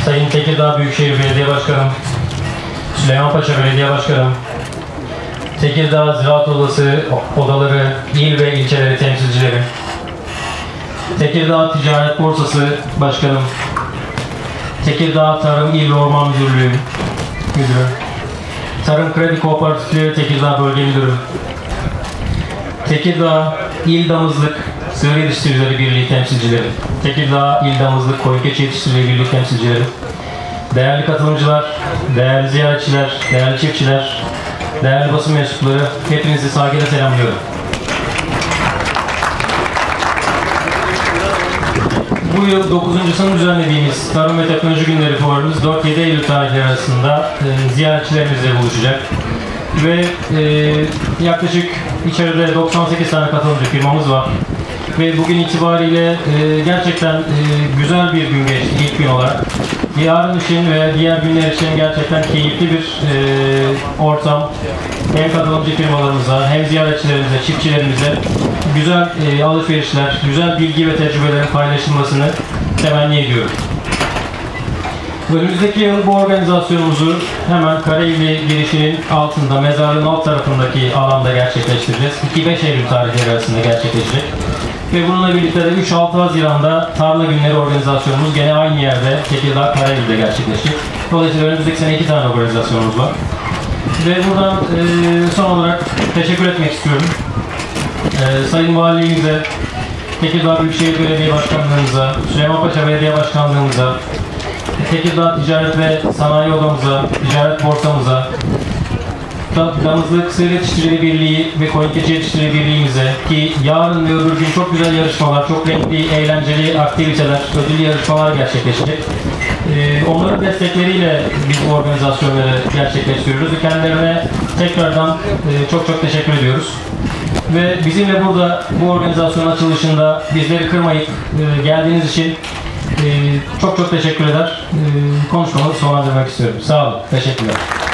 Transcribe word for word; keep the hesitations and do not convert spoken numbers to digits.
Sayın Tekirdağ Büyükşehir Belediye Başkanım, Süleymanpaşa Belediye Başkanım, Tekirdağ Ziraat Odası odaları, il ve ilçeleri temsilcileri, Tekirdağ Ticaret Borsası Başkanım, Tekirdağ Tarım İl ve Orman Müdürlüğü Müdürü, Tarım Kredi Kooperatifleri Tekirdağ Bölge Müdürü, Tekirdağ İl Damızlık Sığır Yetiştiricileri Birliği temsilcileri, Tekirdağ İl Damızlık Koyun Keçi Yetiştiricileri Birliği temsilcileri, değerli katılımcılar, değerli ziyaretçiler, değerli çiftçiler, değerli basın mensupları, hepinizi saygıyla selamlıyorum. Bu yıl dokuzuncusunu düzenlediğimiz Tarım ve Teknoloji Günleri Fuarımız dört yedi Eylül tarihleri arasında e, ziyaretçilerimizle buluşacak. Ve e, yaklaşık içeride doksan sekiz tane katılımcı firmamız var. Ve bugün itibariyle e, gerçekten e, güzel bir gün geçti ilk gün olarak. Yarın için ve diğer günler için gerçekten keyifli bir e, ortam. Hem katılımcı firmalarımıza, hem ziyaretçilerimize, çiftçilerimize güzel e, alışverişler, güzel bilgi ve tecrübelerin paylaşılmasını temenni ediyorum. Önümüzdeki yıl bu organizasyonumuzu hemen Kareivli girişinin altında, mezarlığın alt tarafındaki alanda gerçekleştireceğiz. iki beş Eylül tarihleri arasında gerçekleşecek. Ve bununla birlikte de üç altı Haziran'da Tarla Günleri organizasyonumuz gene aynı yerde, Tekirdağ Kareivli'de gerçekleşecek. Dolayısıyla önümüzdeki sene iki tane organizasyonumuz var. Ve buradan e, son olarak teşekkür etmek istiyorum. E, Sayın Valiliğimize, Tekirdağ Büyükşehir Belediye Başkanlığımıza, Süleymanpaşa Belediye Başkanlığımıza, Tekirdağ Ticaret ve Sanayi Odamıza, Ticaret Borsamıza, Damızlık Sığır Yetiştiricileri Birliği ve Koyun Keçi Yetiştiricileri Birliği'mize ki yarın ve öbür gün çok güzel yarışmalar, çok renkli, eğlenceli aktiviteler, ödüllü yarışmalar gerçekleşecek. Ee, onların destekleriyle biz bu organizasyonları gerçekleştiriyoruz ve kendilerine tekrardan e, çok çok teşekkür ediyoruz. Ve bizimle burada bu organizasyonun açılışında bizleri kırmayıp e, geldiğiniz için e, çok çok teşekkür eder. E, konuşmamı sonlandırmak istiyorum. Sağ olun. Teşekkürler.